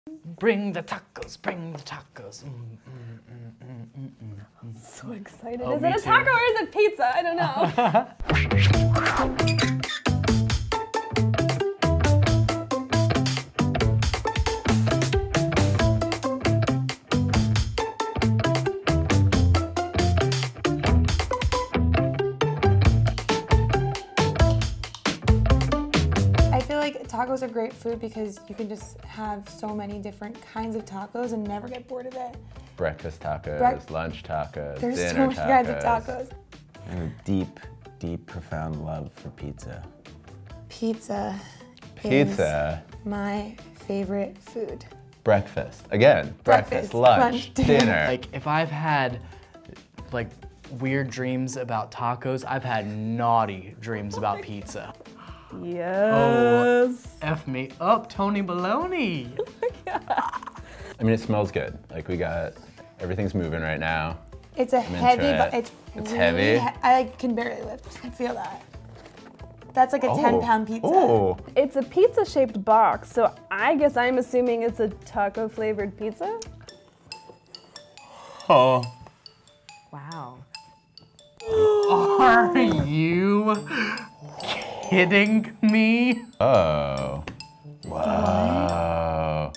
Bring the tacos, bring the tacos. I'm so excited. Oh, is me it a too. taco or is it pizza? I don't know. I feel like tacos are great food because you can just have so many different kinds of tacos and never get bored of it. Breakfast tacos, lunch tacos, There's so dinner many tacos. kinds of tacos. I have a deep, deep, profound love for pizza. Pizza. Pizza. Is my favorite food. Breakfast. Again, breakfast, lunch, dinner. Like, if I've had, like, weird dreams about tacos, I've had naughty dreams about pizza. Yes. F me up, Tony Baloney. I mean, it smells good. Like, we got, everything's moving right now. It's a into heavy, it. it's It's really heavy? I like, can barely lift. I feel that. That's like a 10-pound pizza. Oh, It's a pizza-shaped box, so I guess I'm assuming it's a taco-flavored pizza? oh. Wow. Are you kidding me? Oh. Wow.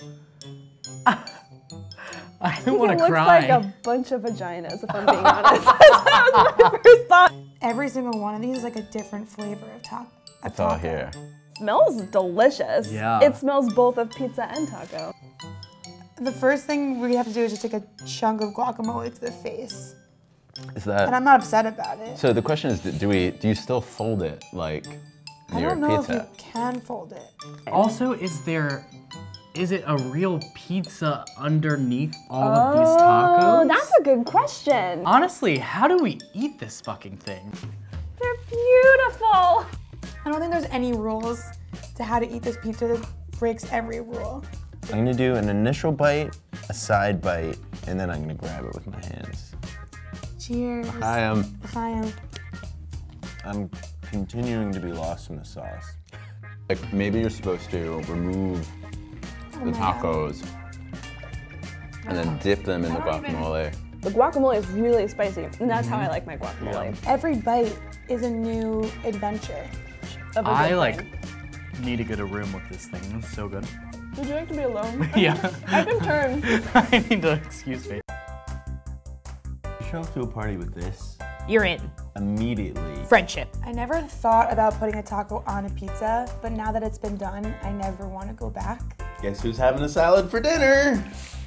I don't want It to looks cry. like a bunch of vaginas, if I'm being honest. That was my first thought. Every single one of these is like a different flavor of taco. It's all here. Smells delicious. Yeah. It smells both of pizza and taco. The first thing we have to do is just take a chunk of guacamole to the face. Is And that, I'm not upset about it. so the question is, do you still fold it like I your don't know pizza? if you can fold it. Also, is it a real pizza underneath all of these tacos? Oh, that's a good question. Honestly, how do we eat this fucking thing? They're beautiful. I don't think there's any rules to how to eat this pizza that breaks every rule. I'm gonna do an initial bite, a side bite, and then I'm gonna grab it with my hands. Cheers. I'm I'm continuing to be lost in the sauce. like, maybe you're supposed to remove the my God. tacos and then dip them in the guacamole. The guacamole is really spicy, and that's how I like my guacamole. Every bite is a new adventure. Of a I good like thing. need to get a room with this thing. It's so good. Would you like to be alone? Yeah. I can turn. I need to excuse me. You show up to a party with this, You're in. immediately. Friendship. I never thought about putting a taco on a pizza, but now that it's been done, I never want to go back. Guess who's having a salad for dinner?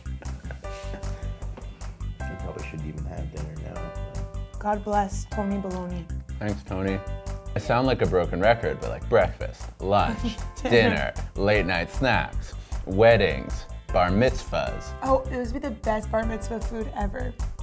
You probably shouldn't even have dinner now. God bless Tony Baloney. Thanks, Tony. I sound like a broken record, but like breakfast, lunch, dinner, late night snacks, weddings, bar mitzvahs. Oh, it would be the best bar mitzvah food ever.